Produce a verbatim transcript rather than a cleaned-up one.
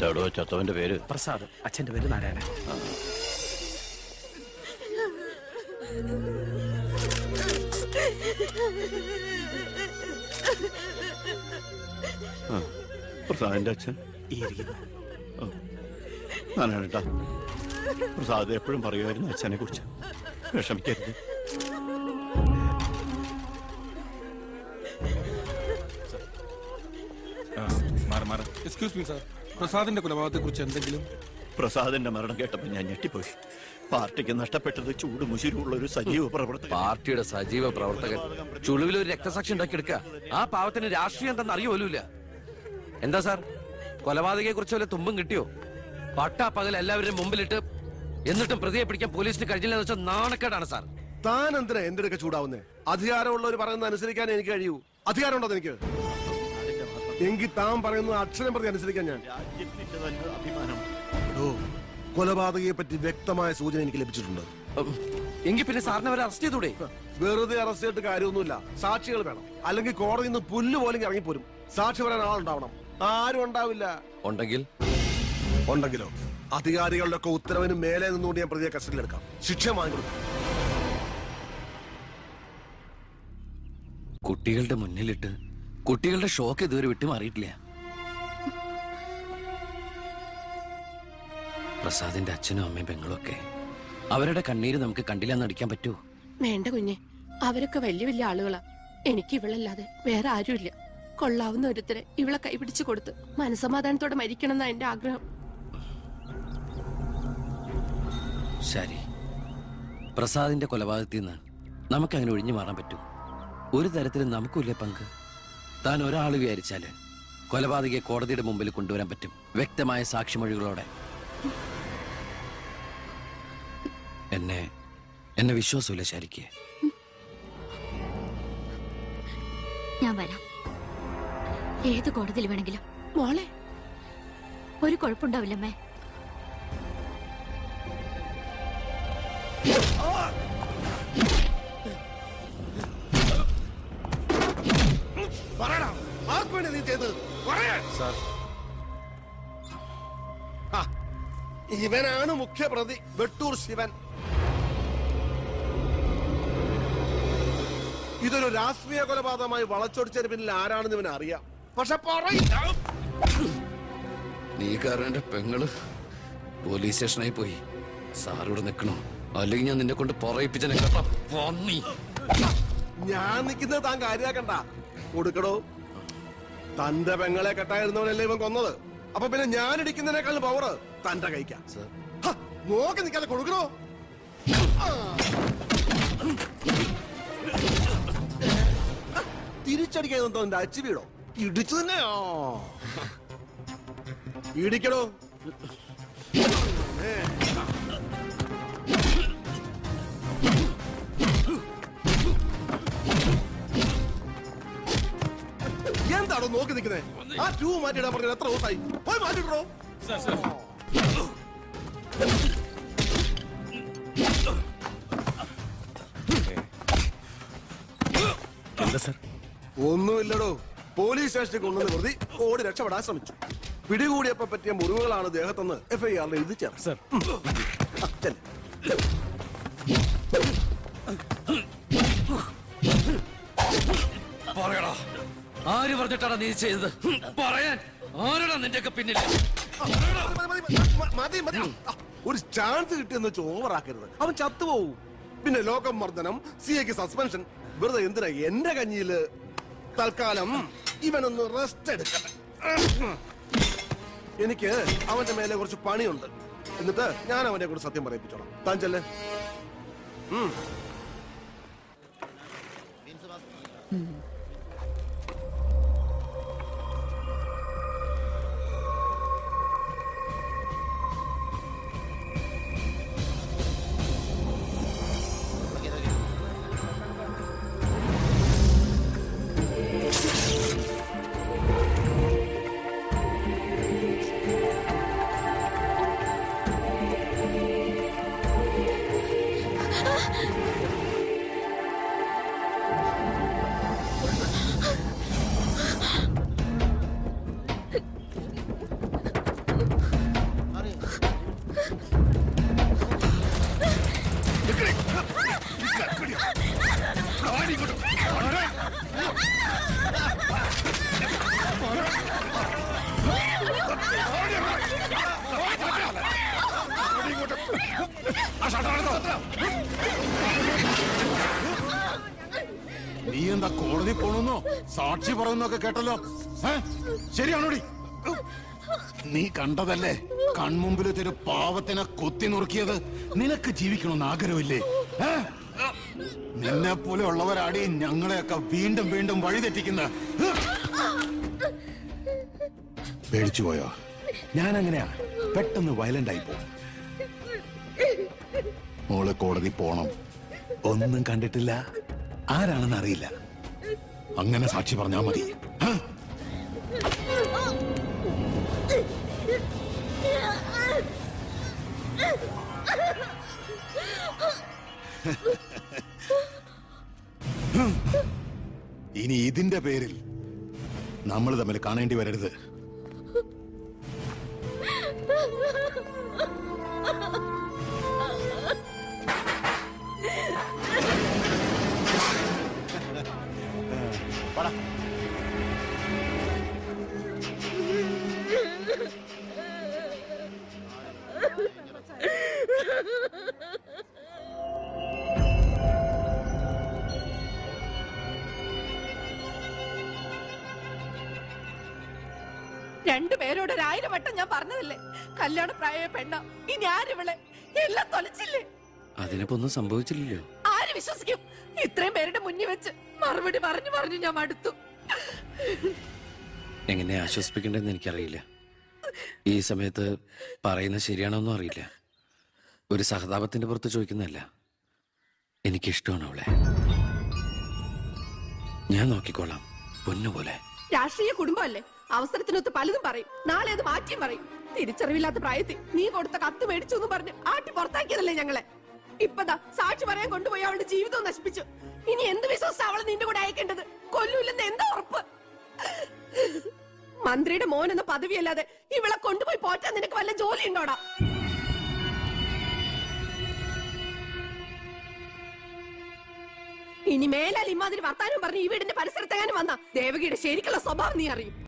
എന്താടോ ചത്തവന്റെ പേര്? പ്രസാദ്. അച്ഛന്റെ പേര് നാരായണൻ. പ്രസാദിന്റെ അച്ഛൻ നാരായണേട്ടാ, പ്രസാദ് എപ്പോഴും പറയുമായിരുന്നു അച്ഛനെ കുറിച്ച്. വിഷമിക്കരുത്. എക്സ്ക്യൂസ് മീ സാർ, പ്രസാദിന്റെ കൊലപാതകത്തെ കുറിച്ച് എന്തെങ്കിലും? പ്രസാദിന്റെ മരണം കേട്ടപ്പോൾ ഞാൻ ഞെട്ടിപ്പോയി. പാർട്ടിക്ക് നഷ്ടപ്പെട്ടത് ചൂട് മുശിരുള്ള ഒരു സജീവ പ്രവർത്തകൻ. പാർട്ടിയുടെ സജീവ പ്രവർത്തകൻ ചുളിവിൽ ഒരു രക്തസാക്ഷി ഉണ്ടാക്കിയെടുക്കുക. ആ പാവത്തിന് രാഷ്ട്രീയം എന്താണെന്ന് അറിയുമല്ല. എന്താ സാർ, കൊലപാതകയെ കുറിച്ച് വല്ല തുമ്പും കിട്ടിയോ? പട്ടാ പകൽ എല്ലാവരും മുമ്പിലിട്ട് എന്നിട്ടും പ്രതിയെ പിടിക്കാൻ പോലീസിന് കഴിഞ്ഞില്ലെന്ന് വെച്ചാൽ നാണക്കേടാണ് സാർ. താൻ എന്തിനാ എന്റെ അടുക്ക ചൂടാവുന്നേ? അധികാരമുള്ളവർ പറയുന്നത് അനുസരിക്കാൻ എനിക്ക് കഴിയൂ. അധികാരമുണ്ടോ എനിക്ക്? എങ്കിൽ താൻ പറയുന്നത് അക്ഷരം പ്രതി അനുസരിക്കാൻ ഞാൻ. കൊലപാതകയെ പറ്റി വ്യക്തമായ സൂചന എനിക്ക് ലഭിച്ചിട്ടുണ്ട്. എങ്കിൽ പിന്നെ സാറിനെ അവരെ അറസ്റ്റ് ചെയ്തൂടെ? വെറുതെ അറസ്റ്റ് ചെയ്തിട്ട് കാര്യമൊന്നുമില്ല. സാക്ഷികൾ വേണം. അല്ലെങ്കിൽ കോടതിയിൽ നിന്ന് പുല്ല് പോലും ഇറങ്ങിപ്പോരും. സാക്ഷി പറയാൻ ആളുണ്ടാവണം. ആരും ഉണ്ടാവില്ല. ഉണ്ടെങ്കിൽ ഉണ്ടെങ്കിലോ അധികാരികളുടെ ഒക്കെ ഉത്തരവിന് മേലെ നിന്നുകൊണ്ട് ഞാൻ പ്രതിയെ കസ്റ്റഡിയിലെടുക്കാം. ശിക്ഷ വാങ്ങിക്കൊടുക്കാം. കുട്ടികളുടെ മുന്നിലിട്ട് കുട്ടികളുടെ ഷോക്ക് ഇതുവരെ വിട്ടുമാറിയിട്ടില്ല. പ്രസാദിന്റെ അച്ഛനും അമ്മയും പെങ്ങളും ഒക്കെ അവരുടെ കണ്ണീര് നമുക്ക് കണ്ടില്ലെന്ന് നടിക്കാൻ പറ്റുമോ? വേണ്ട കുഞ്ഞെ, അവരൊക്കെ വലിയ വലിയ ആളുകളാ. എനിക്ക് ഇവളല്ലാതെ വേറെ ആരുമില്ല. കൊള്ളാവുന്ന ഒരുത്തരെ ഇവളെ കൈപിടിച്ചു കൊടുത്ത് മനസമാധാനത്തോടെ മരിക്കണം എന്നാ എന്റെ ആഗ്രഹം. ശരി, പ്രസാദിന്റെ കൊലപാതകത്തിൽ നിന്ന് നമുക്ക് അങ്ങനെ ഒഴിഞ്ഞു മാറാൻ പറ്റൂ? ഒരു തരത്തിലും നമുക്കില്ലേ പങ്ക്? താൻ ഒരാൾ വിചാരിച്ചാല് കൊലപാതകയെ കോടതിയുടെ മുമ്പിൽ കൊണ്ടുവരാൻ പറ്റും, വ്യക്തമായ സാക്ഷിമൊഴികളോടെ. എന്നെ എന്നെ വിശ്വാസമില്ല ശരിക്ക്. ഞാൻ വരാം, ഏത് കോടതിയിൽ വേണമെങ്കിലും. മോളെ, ഒരു കുഴപ്പമുണ്ടാവില്ലമ്മേ. ഇവനാണ് മുഖ്യ പ്രതി, വെട്ടൂർ ശിവൻ. ഇതൊരു രാഷ്ട്രീയ കൊലപാതകമായി വളച്ചൊടിച്ചതിന് പിന്നിൽ ആരാണെന്ന് ഇവന് അറിയാം. പക്ഷെ പറയില്ല. നീ കാരണം എന്റെ പെങ്ങള് പോലീസ് സ്റ്റേഷനായി പോയി. സാറിവിടെ നിൽക്കണോ? അല്ലെങ്കിൽ ഞാൻ നിന്നെ കൊണ്ട് പറയിപ്പിച്ചനെ കേട്ടോ. ഞാൻ നിൽക്കുന്നത് താൻ കാര്യാക്കണ്ട. കൊടുക്കടോ. തന്റെ പെങ്ങളെ കെട്ടായിരുന്നവനല്ലേ ഇവൻ കൊന്നത്. അപ്പൊ പിന്നെ ഞാൻ ഇടിക്കുന്നതിനേക്കാളും പവർ തന്റെ കഴിക്കാം. നോക്കി നിൽക്കാതെ കൊടുക്കണോ? തിരിച്ചടിക്കാൻ എന്റെ അച്ചു വീടോ? ഇടിച്ചു തന്നെയോ? ഇടിക്കടോ. എന്താണോ നോക്കി നിൽക്കുന്നേ? ആ ട്യൂ മാറ്റിയിടാൻ പറഞ്ഞത് എത്ര ദിവസമായി? പോയി മാറ്റിട്ടോ. ഒന്നുമില്ലടോ. പോലീസ് സ്റ്റേഷനിൽ കൊണ്ടുവന്ന് പ്രതി ഓടി രക്ഷപ്പെടാൻ ശ്രമിച്ചു. പിടികൂടിയപ്പോ പറ്റിയ മുറിവുകളാണ് ദേഹത്തെന്ന് എഫ് ഐ ആറിൽ എഴുതി ചേർത്ത്. പറയടാ, ആര് പറഞ്ഞിട്ടാണ് നീ ചെയ്തത്? പറയാൻ ആരാടാ നിന്റെയൊക്കെ പിന്നിൽ? മതി മതി, ഒരു ചാൻസ് കിട്ടിയെന്ന് വെച്ച് ഓവറാക്കരുത്. അവൻ ചത്തുപോവും. പിന്നെ ലോകം മർദ്ദനം, സി എക്ക് സസ്പെൻഷൻ. വെറുതെ എന്തിനാ എന്റെ കഞ്ഞിയില്? തൽക്കാലം ഇവനൊന്ന് റെസ്റ്റ് എടുക്കട്ടെ. എനിക്ക് അവന്റെ മേലെ കുറച്ച് പണിയുണ്ട്. എന്നിട്ട് ഞാൻ അവനെ കൂടെ സത്യം പറയിപ്പിച്ചോളാം. താൻ ചെല്ലേ. സാക്ഷി പറയുന്നൊക്കെ കേട്ടല്ലോ. ശരിയാണോടി? നീ കണ്ടതല്ലേ കൺമുമ്പിലത്തെ ഒരു പാവത്തിനെ കുത്തി നുറുക്കിയത്? നിനക്ക് ജീവിക്കണമെന്ന് ആഗ്രഹമില്ലേ? നിന്നെ പോലെ ഉള്ളവരാടി ഞങ്ങളെയൊക്കെ വീണ്ടും വീണ്ടും വഴിതെറ്റിക്കുന്ന. പേടിച്ചു പോയോ? ഞാൻ അങ്ങനെയാ, പെട്ടെന്ന് വയലന്റ് ആയി പോകും. മോള് കോടതി പോണം. ഒന്നും കണ്ടിട്ടില്ല, ആരാണെന്ന് അറിയില്ല. അങ്ങനെ സാക്ഷി പറഞ്ഞാ മതി. ഇനി ഇതിന്റെ പേരിൽ നമ്മൾ തമ്മിൽ കാണേണ്ടി വരരുത്. രണ്ടുപേരോട് ഒരായിരം വട്ടം ഞാൻ പറഞ്ഞതല്ലേ, കല്യാണ പ്രായ പെണ്ണ. ഇനി ആരിവളെ എല്ലാം തൊലച്ചില്ലേ? അതിനിപ്പോ ഒന്നും സംഭവിച്ചില്ലല്ലോ. ആര് വിശ്വസിക്കും? ഇത്രയും പേരുടെ മുന്നിൽ വെച്ച് മറുപടി പറഞ്ഞു പറഞ്ഞു ഞാൻ മടുത്തു. എങ്ങനെ ആശ്വസിപ്പിക്കണ്ടെന്ന് എനിക്കറിയില്ല. ഈ സമയത്ത് പറയുന്നത് ശരിയാണോന്നും അറിയില്ല. ഒരു സഹതാപത്തിന്റെ പുറത്ത് ചോദിക്കുന്നതല്ല, എനിക്കിഷ്ടമാണ് അവളെ. ഞാൻ നോക്കിക്കോളാം പൊന്നുപോലെ. രാഷ്ട്രീയ കുടുംബമല്ലേ, അവസരത്തിനൊത്ത് പലതും പറയും. നാളെ അത് മാറ്റിയും പറയും. തിരിച്ചറിവില്ലാത്ത പ്രായത്തിൽ നീ കൊടുത്ത കത്ത് മേടിച്ചു എന്ന് പറഞ്ഞ് ആട്ടി പുറത്താക്കിയതല്ലേ ഞങ്ങളെ. ഇപ്പതാ സാക്ഷി പറയാൻ കൊണ്ടുപോയി അവളുടെ ജീവിതവും നശിപ്പിച്ചു. ഇനി എന്ത് വിശ്വസിച്ച അവളെ നിന്റെ കൂടെ അയക്കേണ്ടത്? കൊല്ലൂല്ലെന്ന് എന്താ ഉറപ്പ്? മന്ത്രിയുടെ മോൻ എന്ന പദവിയല്ലാതെ ഇവളെ കൊണ്ടുപോയി പോറ്റാൻ നിനക്ക് വല്ല ജോലി ഉണ്ടോടാ? ഇനി മേലാൽ ഇമാതിരി വർത്താനം പറഞ്ഞ് ഈ വീടിന്റെ പരിസരത്തെങ്ങാനും വന്ന ദേവകിയുടെ ശരിക്കുള്ള സ്വഭാവം നീ അറിയും.